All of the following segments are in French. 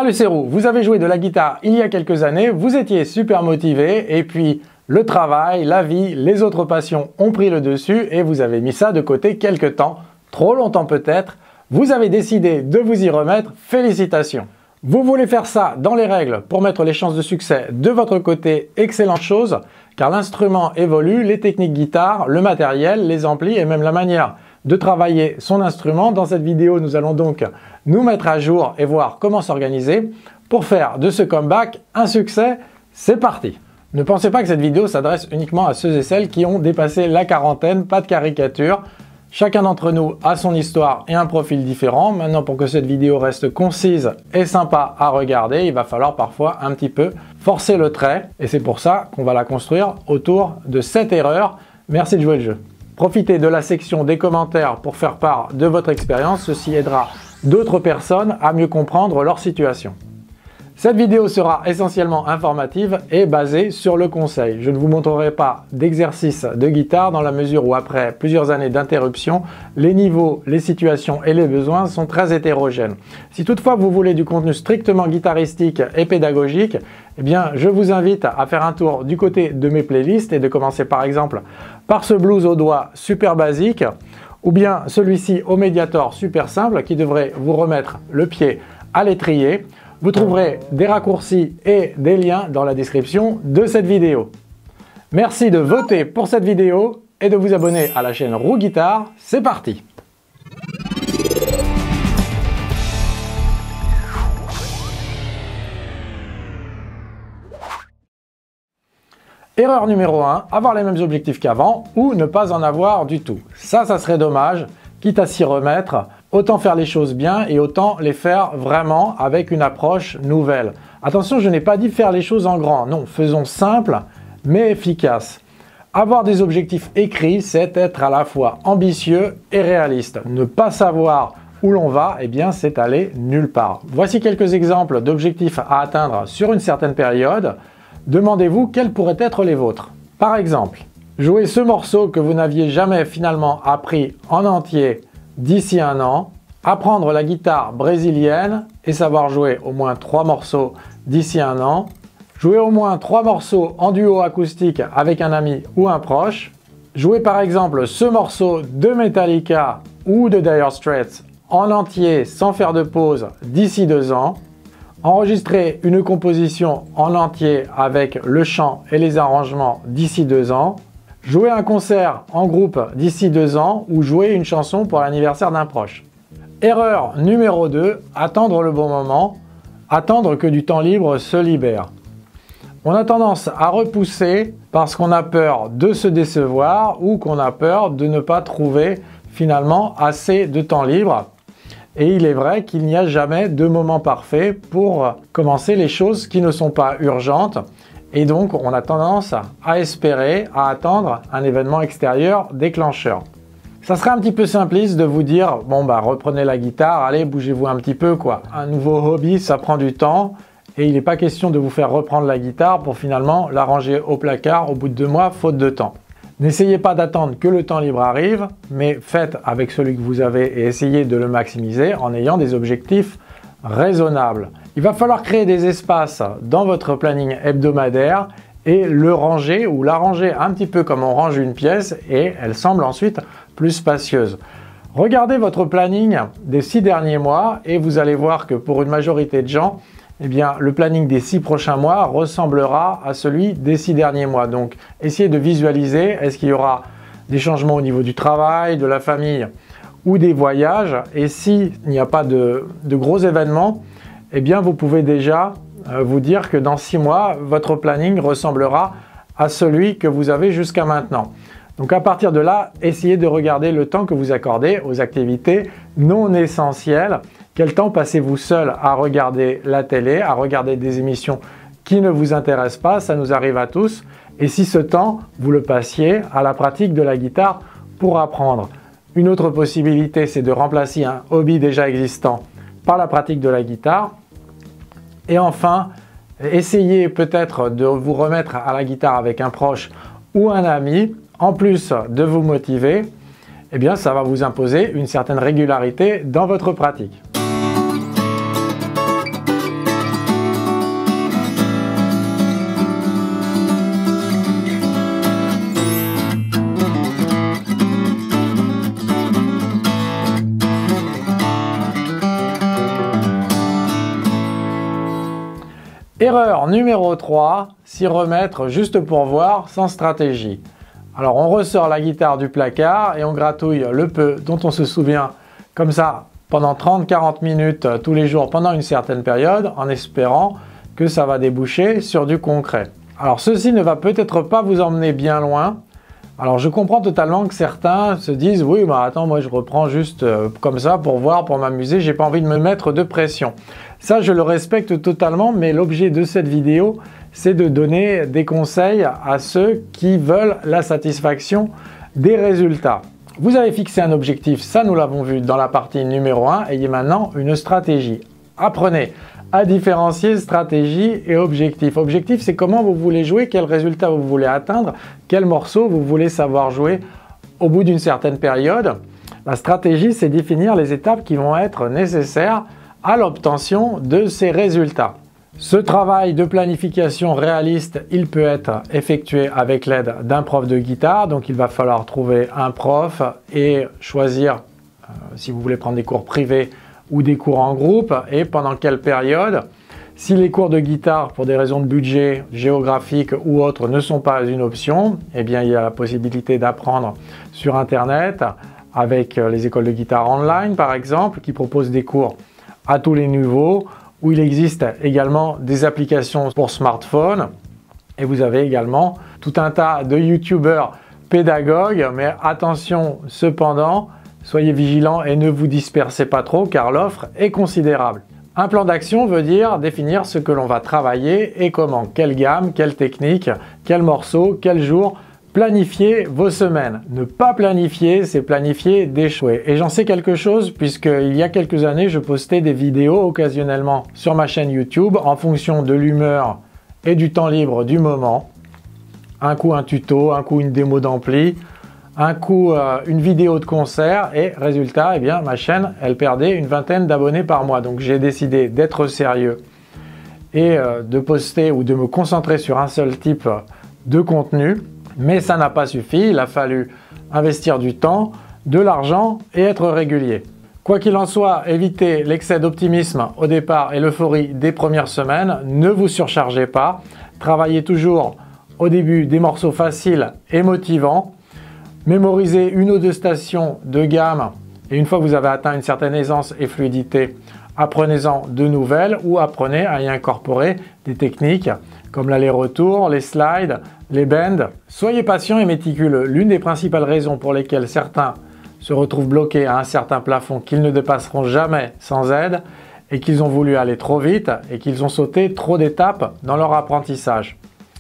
Salut, c'est Roux. Vous avez joué de la guitare il y a quelques années, vous étiez super motivé et puis le travail, la vie, les autres passions ont pris le dessus et vous avez mis ça de côté quelque temps, trop longtemps peut-être. Vous avez décidé de vous y remettre, félicitations. Vous voulez faire ça dans les règles pour mettre les chances de succès de votre côté, excellente chose, car l'instrument évolue, les techniques guitare, le matériel, les amplis et même la manière de travailler son instrument. Dans cette vidéo, nous allons donc nous mettre à jour et voir comment s'organiser pour faire de ce comeback un succès. C'est parti! Ne pensez pas que cette vidéo s'adresse uniquement à ceux et celles qui ont dépassé la quarantaine, pas de caricature. Chacun d'entre nous a son histoire et un profil différent. Maintenant, pour que cette vidéo reste concise et sympa à regarder, il va falloir parfois un petit peu forcer le trait. Et c'est pour ça qu'on va la construire autour de cette erreur. Merci de jouer le jeu. Profitez de la section des commentaires pour faire part de votre expérience. Ceci aidera d'autres personnes à mieux comprendre leur situation. Cette vidéo sera essentiellement informative et basée sur le conseil. Je ne vous montrerai pas d'exercice de guitare dans la mesure où après plusieurs années d'interruption, les niveaux, les situations et les besoins sont très hétérogènes. Si toutefois vous voulez du contenu strictement guitaristique et pédagogique, eh bien je vous invite à faire un tour du côté de mes playlists et de commencer par exemple par ce blues au doigt super basique ou bien celui-ci au médiator super simple qui devrait vous remettre le pied à l'étrier. Vous trouverez des raccourcis et des liens dans la description de cette vidéo. Merci de voter pour cette vidéo et de vous abonner à la chaîne Roux Guitare. C'est parti! Erreur numéro 1, avoir les mêmes objectifs qu'avant ou ne pas en avoir du tout. Ça serait dommage, quitte à s'y remettre. Autant faire les choses bien et autant les faire vraiment avec une approche nouvelle. Attention, je n'ai pas dit faire les choses en grand. Non, faisons simple mais efficace. Avoir des objectifs écrits, c'est être à la fois ambitieux et réaliste. Ne pas savoir où l'on va, eh bien, c'est aller nulle part. Voici quelques exemples d'objectifs à atteindre sur une certaine période. Demandez-vous quels pourraient être les vôtres. Par exemple, jouer ce morceau que vous n'aviez jamais finalement appris en entier d'ici un an, apprendre la guitare brésilienne et savoir jouer au moins 3 morceaux d'ici un an, jouer au moins 3 morceaux en duo acoustique avec un ami ou un proche, jouer par exemple ce morceau de Metallica ou de Dire Straits en entier sans faire de pause d'ici 2 ans, enregistrer une composition en entier avec le chant et les arrangements d'ici 2 ans, jouer un concert en groupe d'ici 2 ans ou jouer une chanson pour l'anniversaire d'un proche. Erreur numéro 2, attendre le bon moment, attendre que du temps libre se libère. On a tendance à repousser parce qu'on a peur de se décevoir ou qu'on a peur de ne pas trouver finalement assez de temps libre. Et il est vrai qu'il n'y a jamais de moment parfait pour commencer les choses qui ne sont pas urgentes. Et donc, on a tendance à espérer, à attendre un événement extérieur déclencheur. Ça serait un petit peu simpliste de vous dire, bon bah reprenez la guitare, allez bougez-vous un petit peu quoi. Un nouveau hobby, ça prend du temps et il n'est pas question de vous faire reprendre la guitare pour finalement la ranger au placard au bout de 2 mois, faute de temps. N'essayez pas d'attendre que le temps libre arrive, mais faites avec celui que vous avez et essayez de le maximiser en ayant des objectifs raisonnable. Il va falloir créer des espaces dans votre planning hebdomadaire et le ranger ou l'arranger un petit peu comme on range une pièce et elle semble ensuite plus spacieuse. Regardez votre planning des 6 derniers mois et vous allez voir que pour une majorité de gens, eh bien, le planning des 6 prochains mois ressemblera à celui des 6 derniers mois. Donc, essayez de visualiser, est-ce qu'il y aura des changements au niveau du travail, de la famille ou des voyages, et s'il n'y a pas de gros événements, eh bien vous pouvez déjà vous dire que dans 6 mois, votre planning ressemblera à celui que vous avez jusqu'à maintenant. Donc à partir de là, essayez de regarder le temps que vous accordez aux activités non essentielles. Quel temps passez-vous seul à regarder la télé, à regarder des émissions qui ne vous intéressent pas, ça nous arrive à tous. Et si ce temps, vous le passiez à la pratique de la guitare pour apprendre. Une autre possibilité, c'est de remplacer un hobby déjà existant par la pratique de la guitare. Et enfin, essayez peut-être de vous remettre à la guitare avec un proche ou un ami. En plus de vous motiver, eh bien, ça va vous imposer une certaine régularité dans votre pratique. Erreur numéro 3, s'y remettre juste pour voir, sans stratégie. Alors on ressort la guitare du placard et on gratouille le peu dont on se souvient comme ça pendant 30-40 minutes tous les jours pendant une certaine période en espérant que ça va déboucher sur du concret. Alors ceci ne va peut-être pas vous emmener bien loin. Alors je comprends totalement que certains se disent oui bah attends moi je reprends juste comme ça pour voir, pour m'amuser, j'ai pas envie de me mettre de pression. Ça je le respecte totalement, mais l'objet de cette vidéo c'est de donner des conseils à ceux qui veulent la satisfaction des résultats. Vous avez fixé un objectif, ça nous l'avons vu dans la partie numéro 1, ayez maintenant une stratégie. Apprenez à différencier stratégie et objectif. Objectif, c'est comment vous voulez jouer, quel résultat vous voulez atteindre, quel morceau vous voulez savoir jouer au bout d'une certaine période. La stratégie, c'est définir les étapes qui vont être nécessaires à l'obtention de ces résultats. Ce travail de planification réaliste, il peut être effectué avec l'aide d'un prof de guitare. Donc, il va falloir trouver un prof et choisir si vous voulez prendre des cours privés ou des cours en groupe et pendant quelle période. Si les cours de guitare, pour des raisons de budget, géographique ou autres, ne sont pas une option, eh bien, il y a la possibilité d'apprendre sur Internet avec les écoles de guitare online, par exemple, qui proposent des cours à tous les niveaux, où il existe également des applications pour smartphone. Et vous avez également tout un tas de youtubeurs pédagogues, mais attention cependant, soyez vigilants et ne vous dispersez pas trop car l'offre est considérable. Un plan d'action veut dire définir ce que l'on va travailler et comment, quelle gamme, quelle technique, quel morceau, quel jour. Planifier vos semaines. Ne pas planifier, c'est planifier d'échouer. Et j'en sais quelque chose puisqu'il y a quelques années, je postais des vidéos occasionnellement sur ma chaîne YouTube en fonction de l'humeur et du temps libre du moment. Un coup un tuto, un coup une démo d'ampli, un coup une vidéo de concert et résultat, eh bien, ma chaîne, elle perdait une vingtaine d'abonnés par mois. Donc j'ai décidé d'être sérieux et de poster ou de me concentrer sur un seul type de contenu. Mais ça n'a pas suffi, il a fallu investir du temps, de l'argent et être régulier. Quoi qu'il en soit, évitez l'excès d'optimisme au départ et l'euphorie des premières semaines. Ne vous surchargez pas. Travaillez toujours au début des morceaux faciles et motivants. Mémorisez une ou deux stations de gamme et une fois que vous avez atteint une certaine aisance et fluidité, apprenez-en de nouvelles ou apprenez à y incorporer des techniques comme l'aller-retour, les slides, les bends. Soyez patient et méticuleux. L'une des principales raisons pour lesquelles certains se retrouvent bloqués à un certain plafond qu'ils ne dépasseront jamais sans aide est qu'ils ont voulu aller trop vite et qu'ils ont sauté trop d'étapes dans leur apprentissage.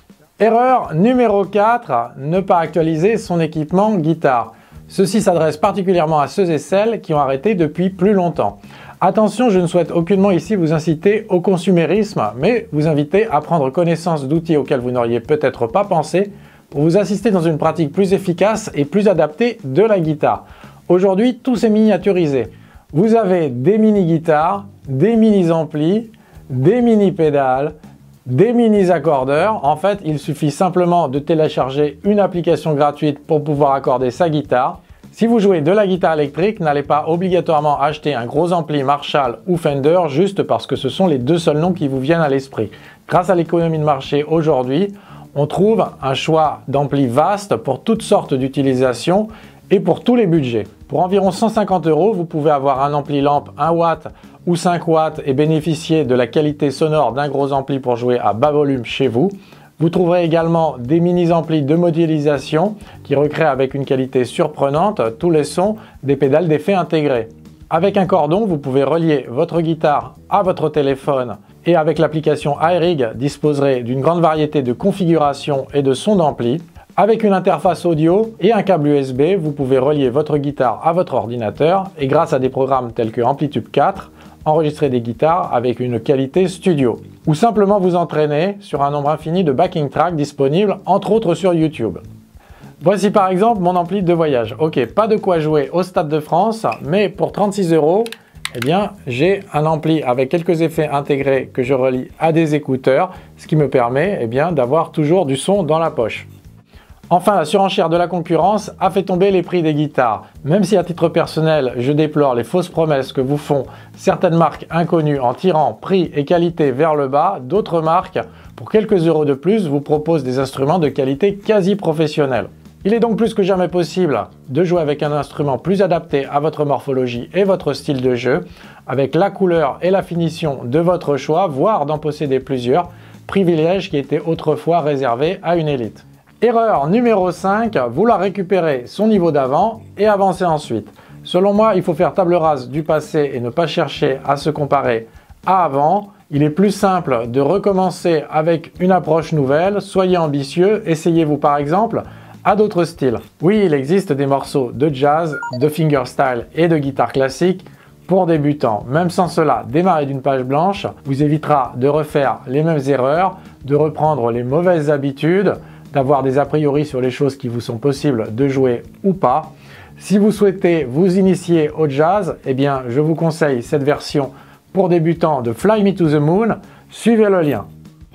Erreur numéro 4, ne pas actualiser son équipement guitare. Ceci s'adresse particulièrement à ceux et celles qui ont arrêté depuis plus longtemps. Attention, je ne souhaite aucunement ici vous inciter au consumérisme, mais vous inviter à prendre connaissance d'outils auxquels vous n'auriez peut-être pas pensé pour vous assister dans une pratique plus efficace et plus adaptée de la guitare. Aujourd'hui, tout s'est miniaturisé. Vous avez des mini-guitares, des mini-amplis, des mini-pédales, des mini-accordeurs. En fait, il suffit simplement de télécharger une application gratuite pour pouvoir accorder sa guitare. Si vous jouez de la guitare électrique, n'allez pas obligatoirement acheter un gros ampli Marshall ou Fender juste parce que ce sont les deux seuls noms qui vous viennent à l'esprit. Grâce à l'économie de marché aujourd'hui, on trouve un choix d'amplis vaste pour toutes sortes d'utilisations et pour tous les budgets. Pour environ 150 €, vous pouvez avoir un ampli lampe 1 watt ou 5 watts et bénéficier de la qualité sonore d'un gros ampli pour jouer à bas volume chez vous. Vous trouverez également des mini-amplis de modélisation qui recréent avec une qualité surprenante tous les sons des pédales d'effet intégrées. Avec un cordon, vous pouvez relier votre guitare à votre téléphone et avec l'application iRig, disposerez d'une grande variété de configurations et de sons d'ampli. Avec une interface audio et un câble USB, vous pouvez relier votre guitare à votre ordinateur et grâce à des programmes tels que Amplitude 4, enregistrer des guitares avec une qualité studio. Ou simplement vous entraîner sur un nombre infini de backing tracks disponibles entre autres sur YouTube. Voici par exemple mon ampli de voyage. Ok, pas de quoi jouer au Stade de France, mais pour 36 €, eh bien, j'ai un ampli avec quelques effets intégrés que je relie à des écouteurs, ce qui me permet eh bien, d'avoir toujours du son dans la poche. Enfin, la surenchère de la concurrence a fait tomber les prix des guitares. Même si à titre personnel, je déplore les fausses promesses que vous font certaines marques inconnues en tirant prix et qualité vers le bas, d'autres marques, pour quelques euros de plus, vous proposent des instruments de qualité quasi professionnelle. Il est donc plus que jamais possible de jouer avec un instrument plus adapté à votre morphologie et votre style de jeu, avec la couleur et la finition de votre choix, voire d'en posséder plusieurs, privilège qui était autrefois réservé à une élite. Erreur numéro 5, vouloir récupérer son niveau d'avant et avancer ensuite. Selon moi, il faut faire table rase du passé et ne pas chercher à se comparer à avant. Il est plus simple de recommencer avec une approche nouvelle. Soyez ambitieux, essayez-vous par exemple à d'autres styles. Oui, il existe des morceaux de jazz, de fingerstyle et de guitare classique pour débutants. Même sans cela, démarrer d'une page blanche vous évitera de refaire les mêmes erreurs, de reprendre les mauvaises habitudes, d'avoir des a priori sur les choses qui vous sont possibles de jouer ou pas. Si vous souhaitez vous initier au jazz, eh bien, je vous conseille cette version pour débutants de Fly Me to the Moon. Suivez le lien.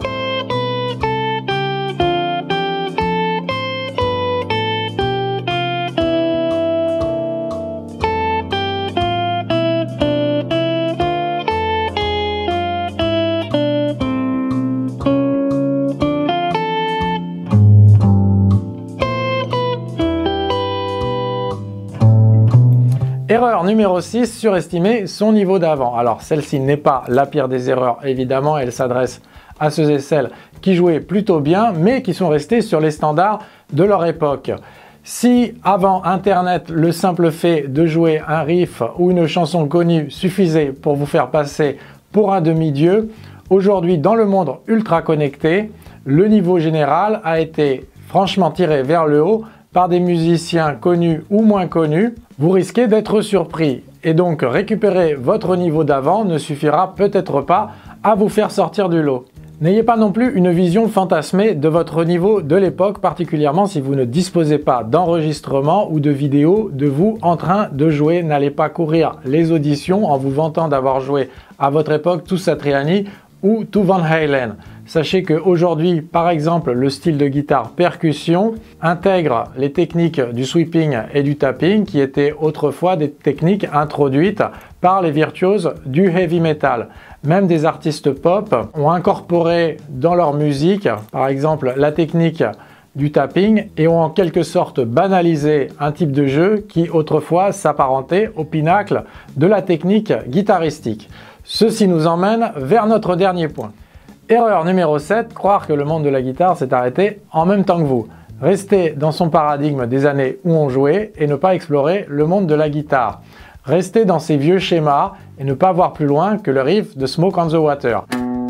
Erreur numéro 6, surestimer son niveau d'avant. Alors celle-ci n'est pas la pire des erreurs, évidemment, elle s'adresse à ceux et celles qui jouaient plutôt bien, mais qui sont restés sur les standards de leur époque. Si avant Internet, le simple fait de jouer un riff ou une chanson connue suffisait pour vous faire passer pour un demi-dieu, aujourd'hui dans le monde ultra connecté, le niveau général a été franchement tiré vers le haut par des musiciens connus ou moins connus. Vous risquez d'être surpris et donc récupérer votre niveau d'avant ne suffira peut-être pas à vous faire sortir du lot. N'ayez pas non plus une vision fantasmée de votre niveau de l'époque, particulièrement si vous ne disposez pas d'enregistrement ou de vidéo de vous en train de jouer. N'allez pas courir les auditions en vous vantant d'avoir joué à votre époque tout Satriani ou tout Van Halen. Sachez qu'aujourd'hui, par exemple, le style de guitare percussion intègre les techniques du sweeping et du tapping qui étaient autrefois des techniques introduites par les virtuoses du heavy metal. Même des artistes pop ont incorporé dans leur musique, par exemple, la technique du tapping et ont en quelque sorte banalisé un type de jeu qui autrefois s'apparentait au pinacle de la technique guitaristique. Ceci nous emmène vers notre dernier point. Erreur numéro 7, croire que le monde de la guitare s'est arrêté en même temps que vous. Restez dans son paradigme des années où on jouait et ne pas explorer le monde de la guitare. Restez dans ces vieux schémas et ne pas voir plus loin que le riff de Smoke on the Water.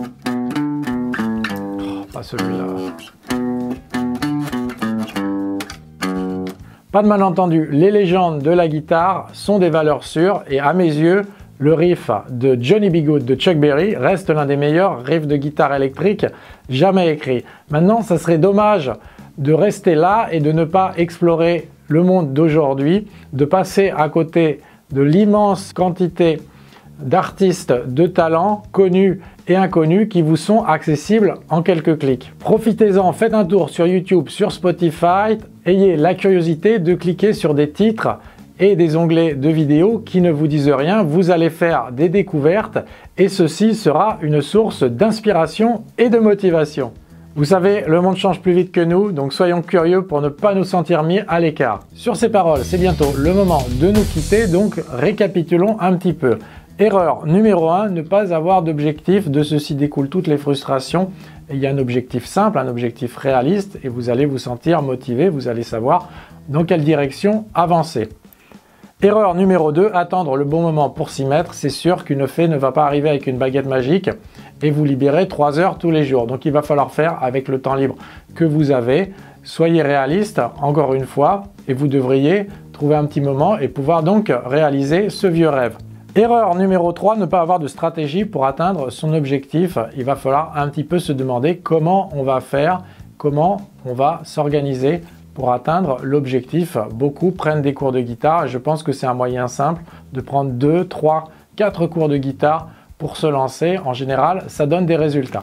Oh, pas celui-là. Pas de malentendu, les légendes de la guitare sont des valeurs sûres et à mes yeux, le riff de Johnny B. Goode de Chuck Berry reste l'un des meilleurs riffs de guitare électrique jamais écrits. Maintenant, ça serait dommage de rester là et de ne pas explorer le monde d'aujourd'hui, de passer à côté de l'immense quantité d'artistes de talent connus et inconnus qui vous sont accessibles en quelques clics. Profitez-en, faites un tour sur YouTube, sur Spotify, ayez la curiosité de cliquer sur des titres et des onglets de vidéos qui ne vous disent rien, vous allez faire des découvertes et ceci sera une source d'inspiration et de motivation. Vous savez, le monde change plus vite que nous, donc soyons curieux pour ne pas nous sentir mis à l'écart. Sur ces paroles, c'est bientôt le moment de nous quitter, donc récapitulons un petit peu. Erreur numéro 1, ne pas avoir d'objectif, de ceci découlent toutes les frustrations. Et il y a un objectif simple, un objectif réaliste et vous allez vous sentir motivé, vous allez savoir dans quelle direction avancer. Erreur numéro 2, attendre le bon moment pour s'y mettre. C'est sûr qu'une fée ne va pas arriver avec une baguette magique et vous libérer 3 heures tous les jours. Donc il va falloir faire avec le temps libre que vous avez. Soyez réaliste, encore une fois, et vous devriez trouver un petit moment et pouvoir donc réaliser ce vieux rêve. Erreur numéro 3, ne pas avoir de stratégie pour atteindre son objectif. Il va falloir un petit peu se demander comment on va faire, comment on va s'organiser pour atteindre l'objectif. Beaucoup prennent des cours de guitare et je pense que c'est un moyen simple de prendre 2, 3, 4 cours de guitare pour se lancer. En général, ça donne des résultats.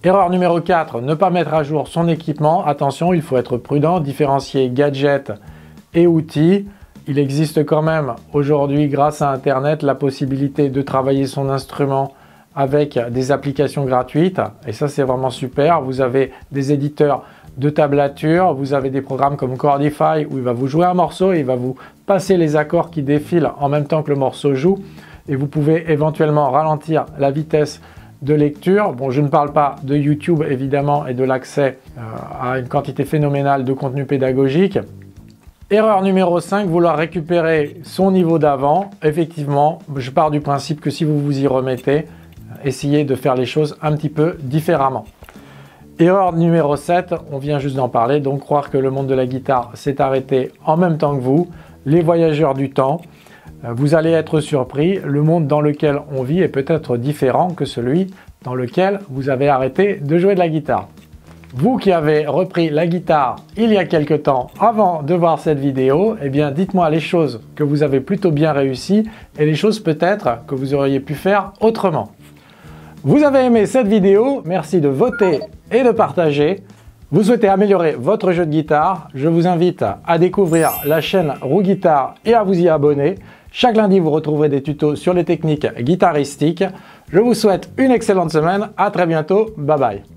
Erreur numéro 4, ne pas mettre à jour son équipement. Attention, il faut être prudent, différencier gadgets et outils. Il existe quand même aujourd'hui, grâce à Internet, la possibilité de travailler son instrument avec des applications gratuites. Et ça, c'est vraiment super. Vous avez des éditeurs de tablature, vous avez des programmes comme Chordify où il va vous jouer un morceau et il va vous passer les accords qui défilent en même temps que le morceau joue. Et vous pouvez éventuellement ralentir la vitesse de lecture. Bon, je ne parle pas de YouTube évidemment et de l'accès à une quantité phénoménale de contenu pédagogique. Erreur numéro 5, vouloir récupérer son niveau d'avant. Effectivement, je pars du principe que si vous vous y remettez, essayez de faire les choses un petit peu différemment. Erreur numéro 7, on vient juste d'en parler, donc croire que le monde de la guitare s'est arrêté en même temps que vous. Les voyageurs du temps, vous allez être surpris, le monde dans lequel on vit est peut-être différent que celui dans lequel vous avez arrêté de jouer de la guitare. Vous qui avez repris la guitare il y a quelque temps avant de voir cette vidéo, eh bien dites-moi les choses que vous avez plutôt bien réussies et les choses peut-être que vous auriez pu faire autrement. Vous avez aimé cette vidéo, merci de voter et de partager. Vous souhaitez améliorer votre jeu de guitare, je vous invite à découvrir la chaîne Roux Guitare et à vous y abonner. Chaque lundi, vous retrouverez des tutos sur les techniques guitaristiques. Je vous souhaite une excellente semaine, à très bientôt, bye bye.